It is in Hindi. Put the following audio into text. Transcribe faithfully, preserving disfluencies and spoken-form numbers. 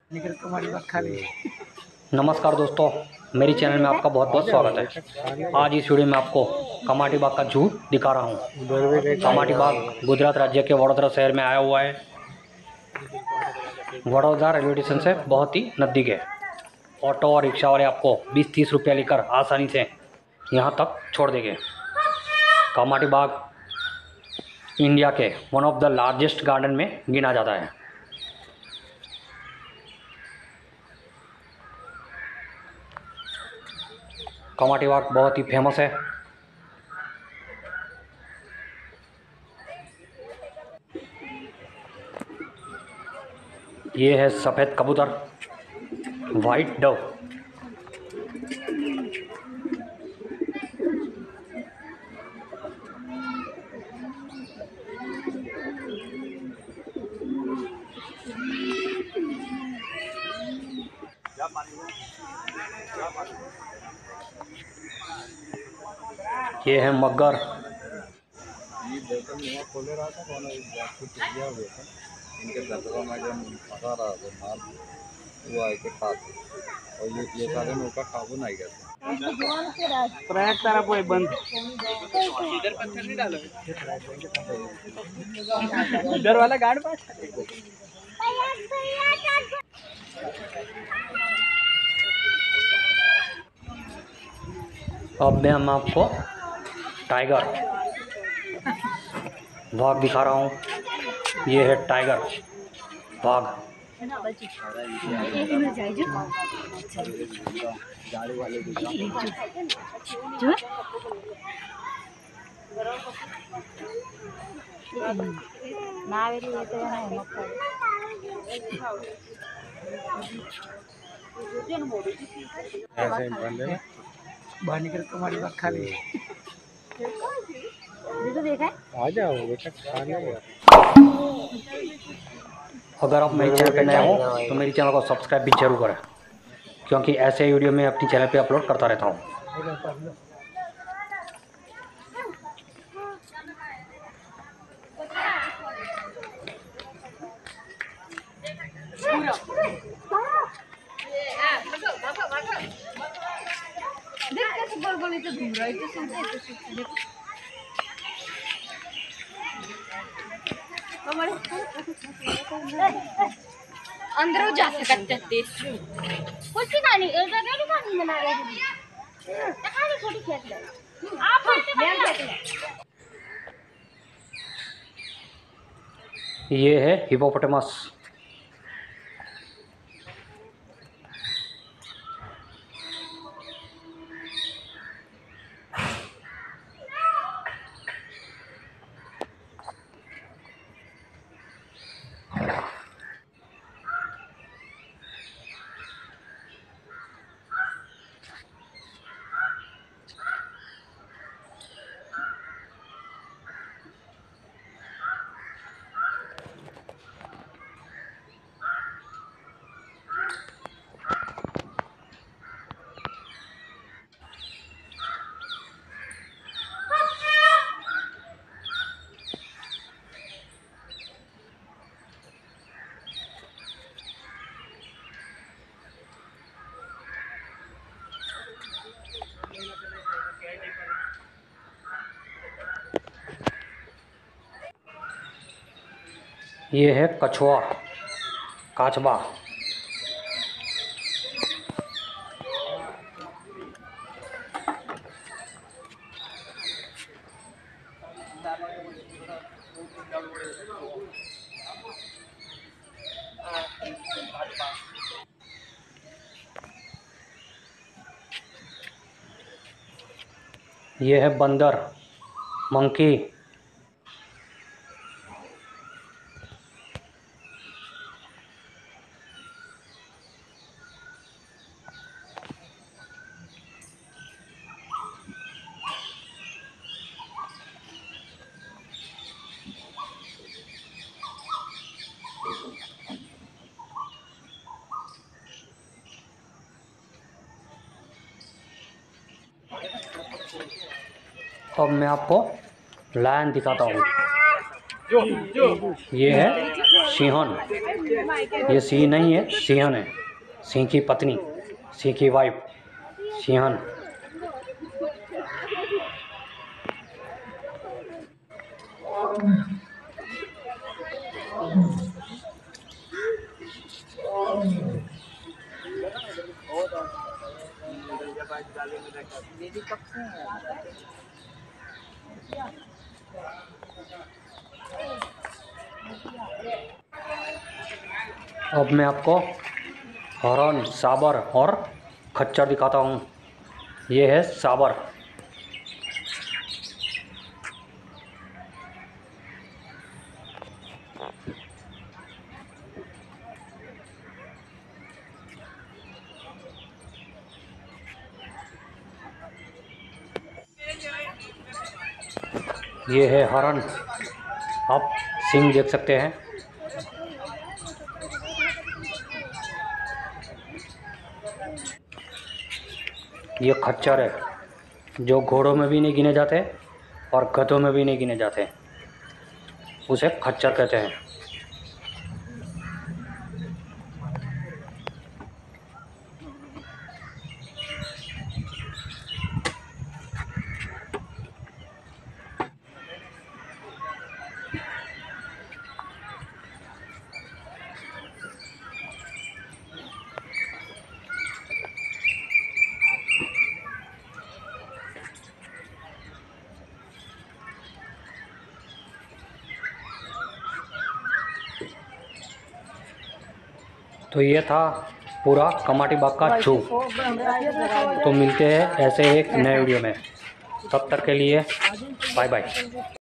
नमस्कार दोस्तों, मेरी चैनल में आपका बहुत बहुत स्वागत है। आज इस वीडियो में आपको कमाटी बाग का जू दिखा रहा हूँ। कमाटी बाग गुजरात राज्य के वडोदरा शहर में आया हुआ है। वडोदरा रेलवे स्टेशन से बहुत ही नज़दीक है। ऑटो और रिक्शा वाले आपको बीस तीस रुपया लेकर आसानी से यहाँ तक छोड़ देंगे। कमाटी बाग इंडिया के one of the largest garden में गिना जाता है। कमाटी बाग बहुत ही फेमस है। ये है सफ़ेद कबूतर, वाइट डव। ये है मगर। खोले रहा था कौन गया हुआ था इनके दरगाह में जब फंसा रहा था माल वो आए के पास और ये ये सारे नौका काबू नहीं गया प्रयाग तारा कोई बंद इधर पत्थर नहीं डालो इधर वाला गार्ड पास। अब मैं हम आपको टाइगर बाघ दिखा रहा हूँ। ये है टाइगर बाघ। गाड़ी वाले ऐसे बंदे बाहर निकल कमाटी बाग खा ली। आ जाओ बेटा खाने को। अगर आप मेरे चैनल पे नए हो तो मेरी चैनल को सब्सक्राइब भी जरूर करें, क्योंकि ऐसे वीडियो मैं अपनी चैनल पे अपलोड करता रहता हूँ। अंदर जा सकते थे कुछ कहानी एक जगह कहानी बना रहे थे कहानी छोटी खेत लो आप ये है हिपोपोटामस। ये है कछुआ काचबा। ये है बंदर मंकी। अब मैं आपको लायन दिखाता हूँ। ये है सिंहन, ये सिंह नहीं है, सिंहन है, सिंह की पत्नी, सिंह की वाइफ, सिंहन। अब मैं आपको हरण, साबर और खच्चर दिखाता हूँ। ये है साबर। ये है हरण, आप सींग देख सकते हैं। ये खच्चर है, जो घोड़ों में भी नहीं गिने जाते और गधों में भी नहीं गिने जाते, उसे खच्चर कहते हैं। तो ये था पूरा कमाटी बाग का जू। तो मिलते हैं ऐसे एक नए वीडियो में, तब तक के लिए बाय बाय।